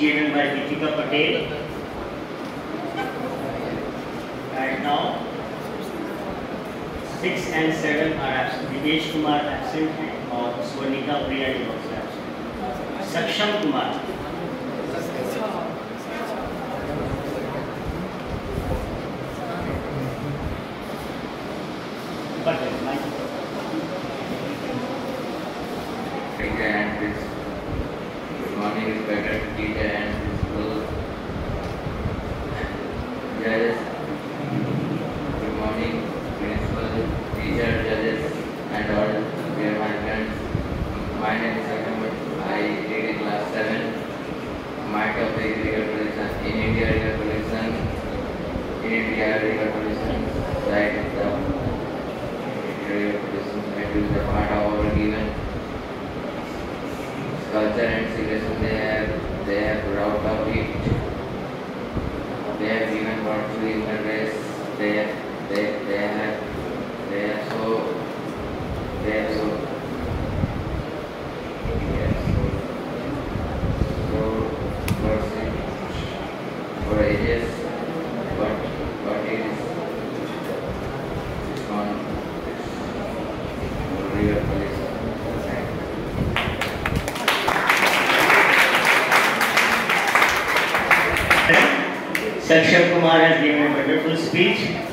given by Deepika Patel. And now 6 and 7 are absent. Dinesh Kumar absent है और Swarnika Priya is also absent. Saksham Kumar. Good morning, respected teacher and principal, judges. Good morning, principal, teacher, judges, and all dear my friends. My name is Kamla. I read in class 7. My topic is river pollution. In India, river pollution. Right of the river pollution may be the part of our given culture and civilization. They have brought up it. They have given birth to human race. They have so for ages, but it is on river pollution. Saksham Kumar has given a wonderful speech.